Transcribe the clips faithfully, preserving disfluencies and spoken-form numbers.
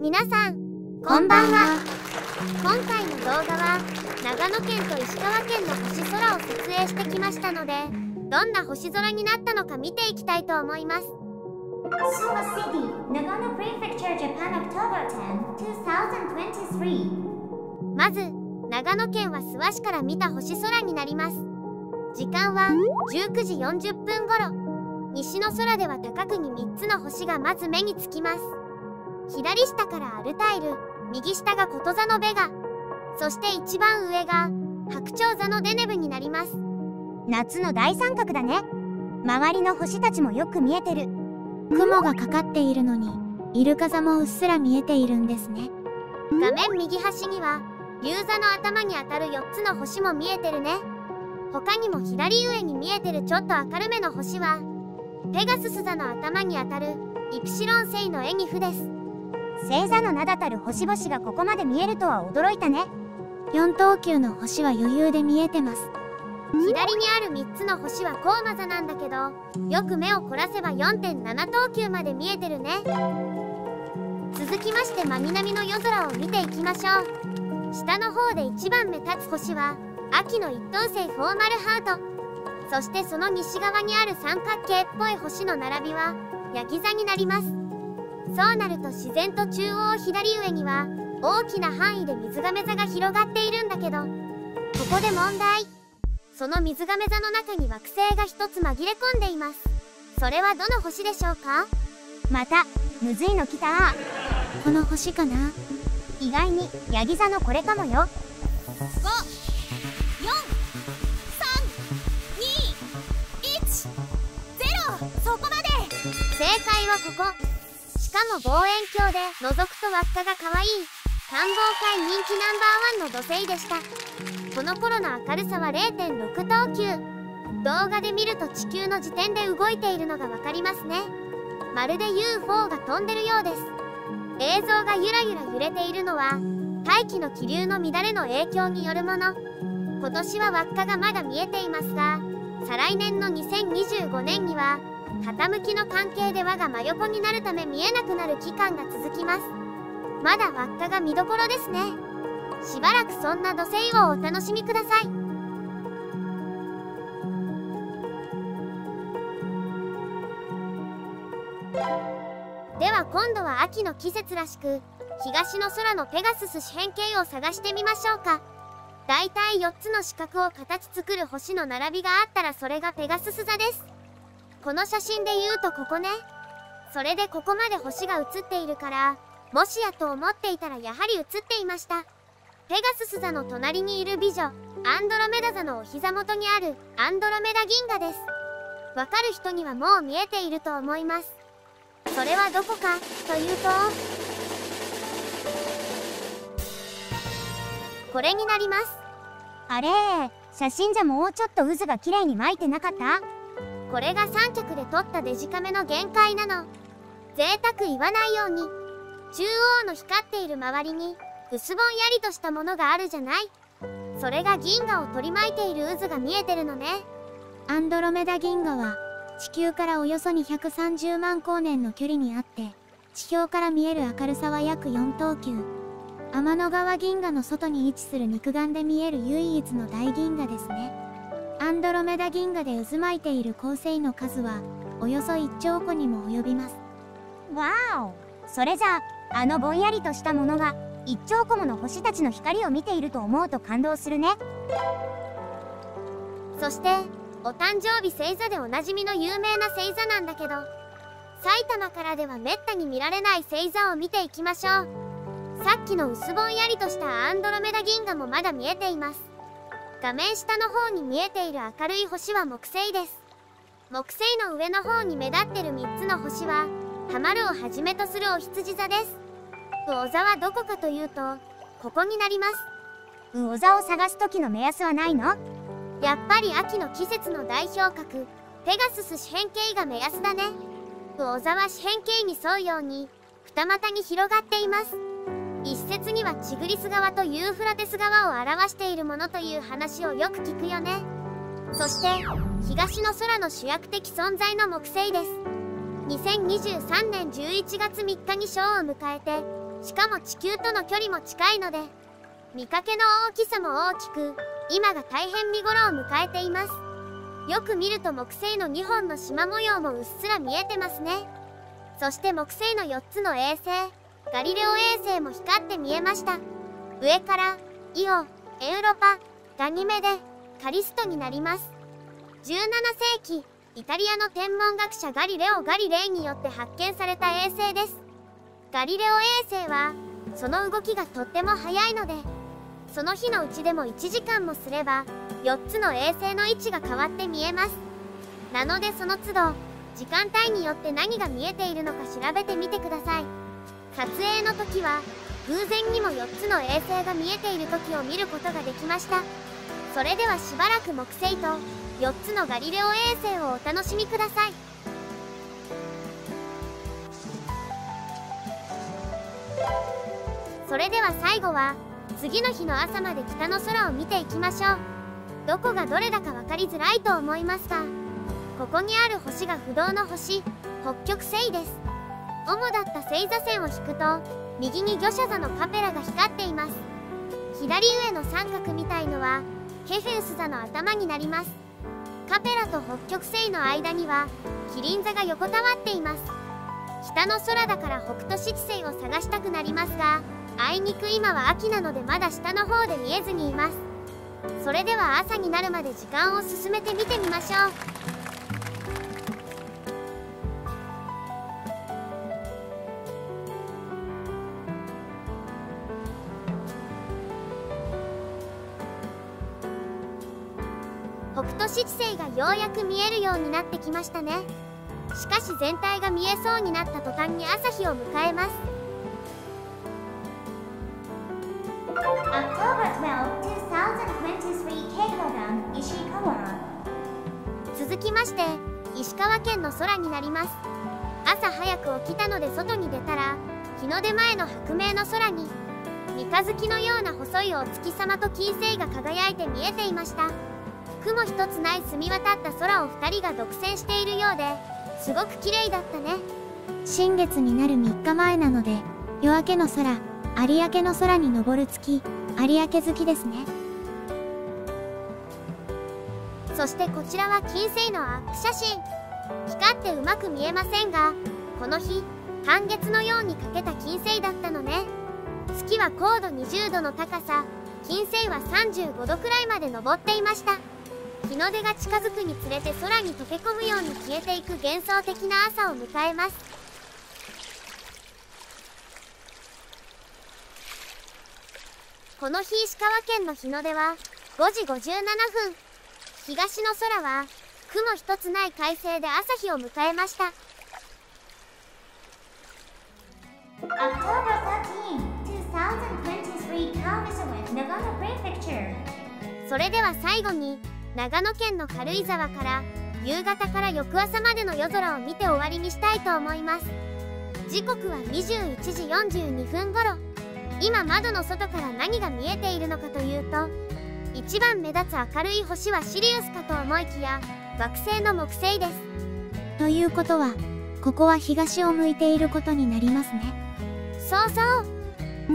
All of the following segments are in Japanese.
皆さんこんばんは。今回の動画は長野県と石川県の星空を撮影してきましたので、どんな星空になったのか見ていきたいと思います。 Suva City, Nagano Prefecture, Japan, October tenth, twenty twenty-three。 まず長野県は諏訪市から見た星空になります。時間はじゅうくじよんじゅっぷん頃。西の空では高くにみっつの星がまず目につきます。左下からアルタイル、右下がこと座のベガ、そして一番上が白鳥座のデネブになります。 夏の大三角だね。周りの星たちもよく見えてる。 雲がかかっているのにイルカ座もうっすら見えているんですね。 画面右端には竜座の頭にあたるよっつの星も見えてるね。他にも左上に見えてるちょっと明るめの星はペガスス座の頭にあたるイプシロン星のエニフです。 星座の名だたる星々がここまで見えるとは驚いたね。 よん等級の星は余裕で見えてます。 左にあるみっつの星はコウマ座なんだけど、よく目を凝らせば よんてんなな 等級まで見えてるね。続きまして真南の夜空を見ていきましょう。下の方でいちばんめ立つ星は秋の一等星フォーマルハート、そしてその西側にある三角形っぽい星の並びはヤギ座になります。そうなると自然と中央左上には大きな範囲で水亀座が広がっているんだけど、ここで問題。その水亀座の中に惑星が一つ紛れ込んでいます。それはどの星でしょうか？ またむずいのきた。 この星かな？ 意外にヤギ座のこれかもよ。ご、よん、さん、に、いち、ゼロ、そこまで。 正解はここ。しかも望遠鏡で覗くと輪っかが可愛い観望会人気ナンバーワンの土星でした。この頃の明るさは れいてんろく 等級。動画で見ると地球の時点で動いているのがわかりますね。まるで ユーフォー が飛んでるようです。映像がゆらゆら揺れているのは大気の気流の乱れの影響によるもの。今年は輪っかがまだ見えていますが、再来年のにせんにじゅうごねんには傾きの関係で輪が真横になるため見えなくなる期間が続きます。まだ輪っかが見どころですね。しばらくそんな土星をお楽しみください。では今度は秋の季節らしく、東の空のペガスス四辺形を探してみましょうか。だいたいよっつの四角を形作る星の並びがあったらそれがペガスス座です。この写真で言うとここね。それでここまで星が写っているから、もしやと思っていたらやはり写っていました。ペガスス座の隣にいる美女、アンドロメダ座のお膝元にあるアンドロメダ銀河です。わかる人にはもう見えていると思います。それはどこかというと、これになります。 あれー、写真じゃもうちょっと渦が綺麗に巻いてなかった？ これが三脚で撮ったデジカメの限界なの。贅沢言わないように。中央の光っている周りに薄ぼんやりとしたものがあるじゃない。それが銀河を取り巻いている渦が見えてるのね。 アンドロメダ銀河は地球からおよそにひゃくさんじゅうまんこうねんの距離にあって、地表から見える明るさは約よん等級。天の川銀河の外に位置する肉眼で見える唯一の大銀河ですね。アンドロメダ銀河で渦巻いている恒星の数はおよそいっちょうこにも及びます。 わーお、それじゃああのぼんやりとしたものがいっちょうこもの星たちの光を見ていると思うと感動するね。 そしてお誕生日星座でおなじみの有名な星座なんだけど、埼玉からではめったに見られない星座を見ていきましょう。さっきの薄ぼんやりとしたアンドロメダ銀河もまだ見えています。画面下の方に見えている明るい星は木星です。木星の上の方に目立ってるみっつの星はハマルをはじめとするお羊座です。魚座はどこかというとここになります。 魚座を探す時の目安はないの？ やっぱり秋の季節の代表格ペガスス四辺形が目安だね。魚座は四辺形に沿うように二股に広がっています。一説にはチグリス川とユーフラテス川を表しているものという話をよく聞くよね。そして東の空の主役的存在の木星です。にせんにじゅうさんねんじゅういちがつみっかにショーを迎えてしかも地球との距離も近いので見かけの大きさも大きく、今が大変見頃を迎えています。よく見ると木星のにほんの縞模様もうっすら見えてますね。そして木星のよっつの衛星ガリレオ衛星も光って見えました。上からイオ、エウロパ、ガニメデ、カリストになります。じゅうななせいき、イタリアの天文学者ガリレオ・ガリレイによって発見された衛星です。ガリレオ衛星はその動きがとっても速いので、その日のうちでもいちじかんもすればよっつの衛星の位置が変わって見えます。なのでその都度時間帯によって何が見えているのか調べてみてください。撮影の時は偶然にもよっつの衛星が見えている時を見ることができました。それではしばらく木星とよっつのガリレオ衛星をお楽しみください。それでは最後は次の日の朝まで北の空を見ていきましょう。どこがどれだか分かりづらいと思いますが、ここにある星が不動の星、北極星です。主だった星座線を引くと右に魚舎座のカペラが光っています。左上の三角みたいのはケフェウス座の頭になります。カペラと北極星の間にはキリン座が横たわっています。北の空だから北斗七星を探したくなりますが、あいにく今は秋なのでまだ下の方で見えずにいます。それでは朝になるまで時間を進めて見てみましょう。北斗七星がようやく見えるようになってきましたね。しかし全体が見えそうになった途端に朝日を迎えます。続きまして石川県の空になります。朝早く起きたので外に出たら日の出前の白明の空に三日月のような細いお月様と金星が輝いて見えていました。雲一つない澄み渡った空をふたりが独占しているようですごく綺麗だったね。 新月になるみっかまえなので夜明けの空、有明の空に昇る月、有明月ですね。 そしてこちらは金星のアップ写真。光ってうまく見えませんが、この日半月のように欠けた金星だったのね。月は高度にじゅうどの高さ、金星はさんじゅうごどくらいまで昇っていました。日の出が近づくにつれて空に溶け込むように消えていく幻想的な朝を迎えます。この日石川県の日の出はごじごじゅうななふん。東の空は雲一つない快晴で朝日を迎えました。それでは最後に長野県の軽井沢から夕方から翌朝までの夜空を見て終わりにしたいと思います。時刻はにじゅういちじよんじゅうにふん頃。今窓の外から何が見えているのかというと、一番目立つ明るい星はシリウスかと思いきや惑星の木星です。 ということはここは東を向いていることになりますね。 そうそう。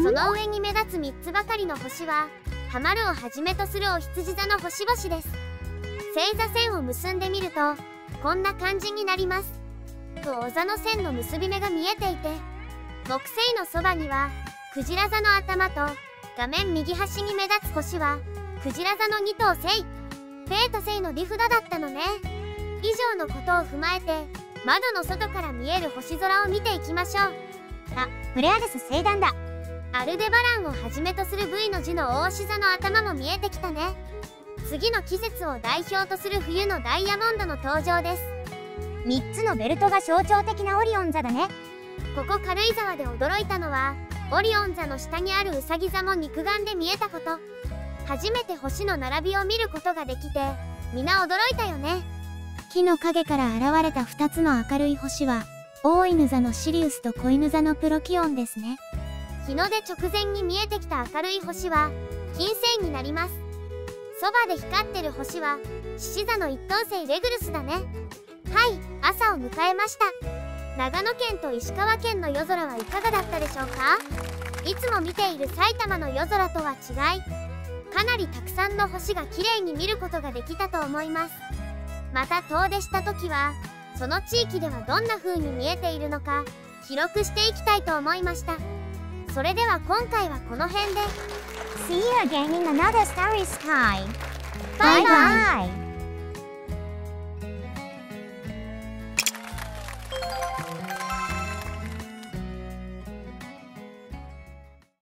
その上に目立つみっつばかりの星はハマルをはじめとするお羊座の星々です。星座線を結んでみるとこんな感じになります。とお座の線の結び目が見えていて、木星のそばにはクジラ座の頭と画面右端に目立つ星はクジラ座のにとう星、ペート星のリフダだったのね。以上のことを踏まえて窓の外から見える星空を見ていきましょう。 あ、プレアデス星団だ。 アルデバランをはじめとする V の字の大牛座の頭も見えてきたね。次の季節を代表とする冬のダイヤモンドの登場です。 みっつのベルトが象徴的なオリオン座だね。 ここ軽井沢で驚いたのはオリオン座の下にあるウサギ座も肉眼で見えたこと。初めて星の並びを見ることができて皆驚いたよね。 木の陰から現れたふたつの明るい星は大犬座のシリウスと子犬座のプロキオンですね。 日の出直前に見えてきた明るい星は金星になります。そばで光ってる星は獅子座の一等星レグルスだね。はい、朝を迎えました。長野県と石川県の夜空はいかがだったでしょうか？ いつも見ている埼玉の夜空とは違い、かなりたくさんの星がきれいに見ることができたと思います。また遠出した時はその地域ではどんな風に見えているのか記録していきたいと思いました。それでは今回はこの辺で。 See you again in another starry sky. Bye bye. Bye bye.